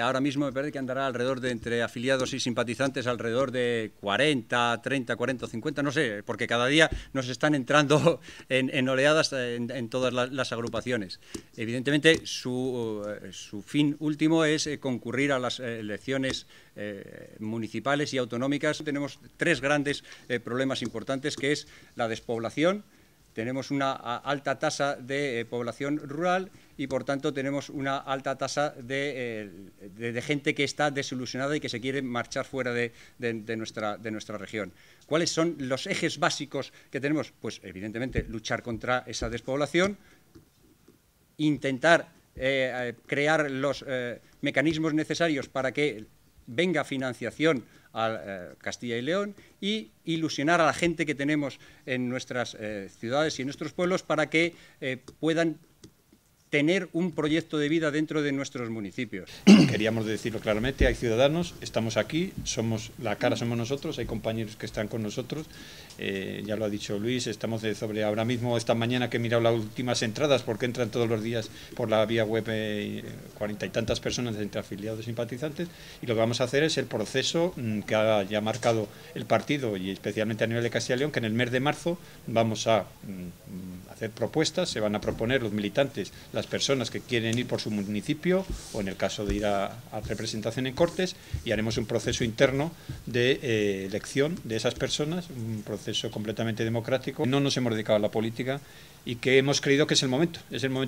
ahora mismo me parece que andará alrededor de, entre afiliados y simpatizantes, alrededor de 40, 30, 40 o 50, no sé, porque cada día nos están entrando en oleadas en todas las agrupaciones. Evidentemente, su fin último es concurrir a las elecciones municipales y autonómicas. Tenemos tres grandes problemas importantes, que es la despoblación. Tenemos una alta tasa de población rural y, por tanto, tenemos una alta tasa de gente que está desilusionada y que se quiere marchar fuera de nuestra región. ¿Cuáles son los ejes básicos que tenemos? Pues, evidentemente, luchar contra esa despoblación, intentar crear los mecanismos necesarios para que venga financiación a Castilla y León y ilusionar a la gente que tenemos en nuestras ciudades y en nuestros pueblos para que puedan tener un proyecto de vida dentro de nuestros municipios. Queríamos decirlo claramente, hay ciudadanos, estamos aquí, la cara somos nosotros, hay compañeros que están con nosotros, ya lo ha dicho Luis, estamos sobre ahora mismo, esta mañana que he mirado las últimas entradas, porque entran todos los días por la vía web 40 y tantas personas entre afiliados y simpatizantes, y lo que vamos a hacer es el proceso que ha ya marcado el partido, y especialmente a nivel de Castilla y León, que en el mes de marzo vamos a hacer propuestas, se van a proponer los militantes, las personas que quieren ir por su municipio o en el caso de ir a representación en Cortes, y haremos un proceso interno de elección de esas personas, un proceso completamente democrático. No nos hemos dedicado a la política y que hemos creído que es el momento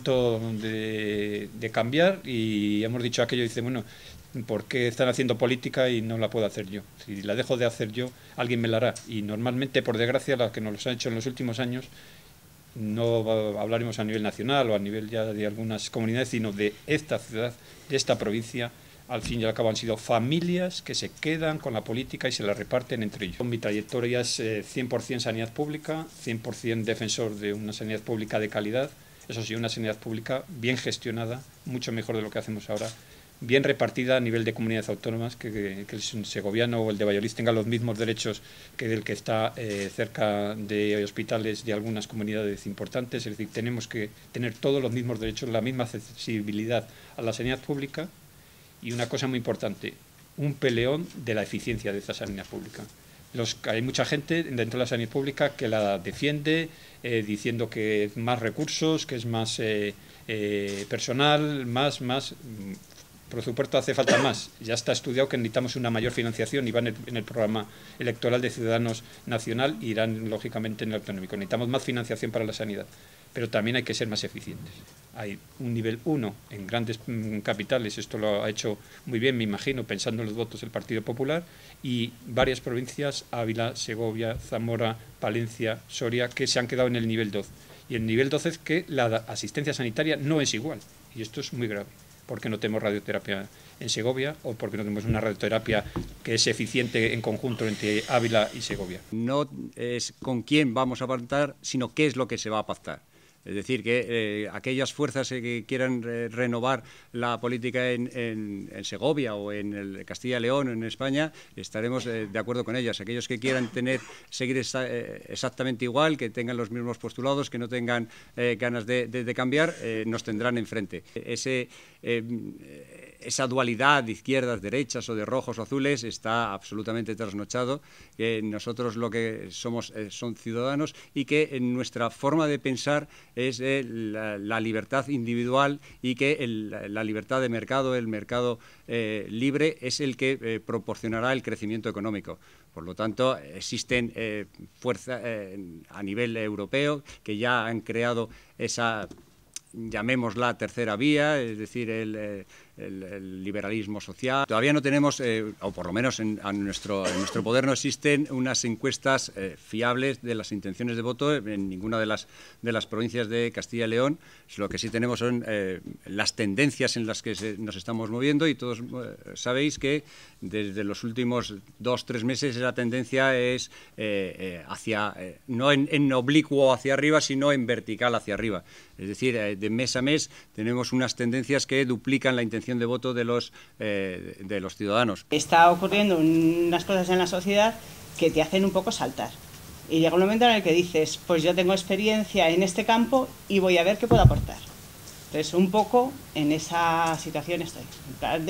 de cambiar, y hemos dicho aquello, dice, bueno, ¿por qué están haciendo política y no la puedo hacer yo? Si la dejo de hacer yo, alguien me la hará, y normalmente, por desgracia, la que nos lo han hecho en los últimos años, no hablaremos a nivel nacional o a nivel ya de algunas comunidades, sino de esta ciudad, de esta provincia. Al fin y al cabo han sido familias que se quedan con la política y se la reparten entre ellos. Mi trayectoria es 100% sanidad pública, 100% defensor de una sanidad pública de calidad, eso sí, una sanidad pública bien gestionada, mucho mejor de lo que hacemos ahora, bien repartida a nivel de comunidades autónomas, que el segoviano o el de Valladolid tenga los mismos derechos que el que está cerca de hospitales de algunas comunidades importantes. Es decir, tenemos que tener todos los mismos derechos, la misma accesibilidad a la sanidad pública, y una cosa muy importante, un peleón de la eficiencia de esta sanidad pública. Hay mucha gente dentro de la sanidad pública que la defiende diciendo que es más recursos, que es más personal, más por supuesto hace falta más. Ya está estudiado que necesitamos una mayor financiación y va en el programa electoral de Ciudadanos Nacional, y irán lógicamente en el autonómico. Necesitamos más financiación para la sanidad, pero también hay que ser más eficientes. Hay un nivel 1 en grandes capitales, esto lo ha hecho muy bien, me imagino, pensando en los votos del Partido Popular, y varias provincias, Ávila, Segovia, Zamora, Palencia, Soria, que se han quedado en el nivel 2. Y el nivel 12 es que la asistencia sanitaria no es igual, y esto es muy grave. Porque no tenemos radioterapia en Segovia, o porque no tenemos una radioterapia que es eficiente en conjunto entre Ávila y Segovia. No es con quién vamos a pactar, sino qué es lo que se va a pactar. Es decir, que aquellas fuerzas que quieran renovar la política en Segovia o en Castilla y León o en España, estaremos de acuerdo con ellas. Aquellos que quieran seguir exactamente igual, que tengan los mismos postulados, que no tengan ganas de cambiar, nos tendrán enfrente. Esa dualidad de izquierdas, derechas o de rojos o azules está absolutamente trasnochado. Nosotros lo que somos son ciudadanos, y que en nuestra forma de pensar es la libertad individual, y que la libertad de mercado, el mercado libre, es el que proporcionará el crecimiento económico. Por lo tanto, existen fuerzas a nivel europeo que ya han creado esa, llamémosla, tercera vía, es decir, el liberalismo social. Todavía no tenemos, o por lo menos en nuestro poder no existen unas encuestas fiables de las intenciones de voto en ninguna de las provincias de Castilla y León. Lo que sí tenemos son las tendencias en las que nos estamos moviendo, y todos sabéis que desde los últimos 2 o 3 meses esa tendencia es hacia, no en oblicuo hacia arriba, sino en vertical hacia arriba. Es decir, de mes a mes tenemos unas tendencias que duplican la intención de voto de los ciudadanos. Está ocurriendo unas cosas en la sociedad que te hacen un poco saltar. Y llega un momento en el que dices, pues yo tengo experiencia en este campo y voy a ver qué puedo aportar. Entonces, un poco en esa situación estoy, en plan de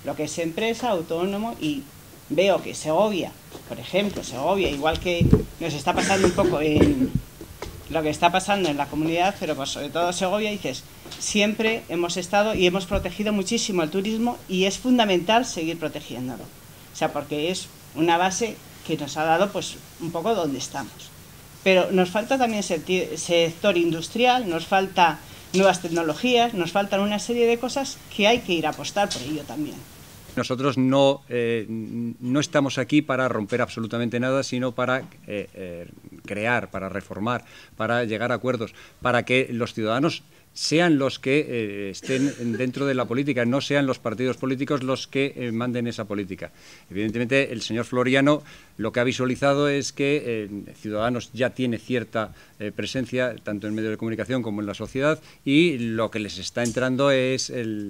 lo que es empresa, autónomo, y veo que Segovia, por ejemplo, Segovia, igual que nos está pasando un poco en lo que está pasando en la comunidad, pero pues sobre todo Segovia, dices, siempre hemos estado y hemos protegido muchísimo el turismo y es fundamental seguir protegiéndolo. O sea, porque es una base que nos ha dado pues un poco donde estamos. Pero nos falta también sector industrial, nos falta nuevas tecnologías, nos faltan una serie de cosas que hay que ir a apostar por ello también. Nosotros no estamos aquí para romper absolutamente nada, sino para crear, para reformar, para llegar a acuerdos, para que los ciudadanos sean los que estén dentro de la política, no sean los partidos políticos los que manden esa política. Evidentemente, el señor Floriano lo que ha visualizado es que Ciudadanos ya tiene cierta presencia, tanto en medios de comunicación como en la sociedad, y lo que les está entrando es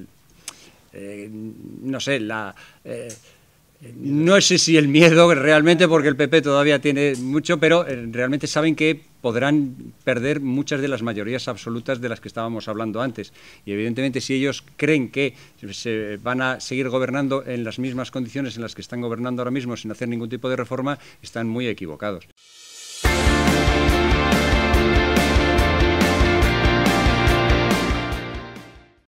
no sé, no sé si el miedo realmente, porque el PP todavía tiene mucho, pero realmente saben que podrán perder muchas de las mayorías absolutas de las que estábamos hablando antes. Y evidentemente, si ellos creen que se van a seguir gobernando en las mismas condiciones en las que están gobernando ahora mismo, sin hacer ningún tipo de reforma, están muy equivocados.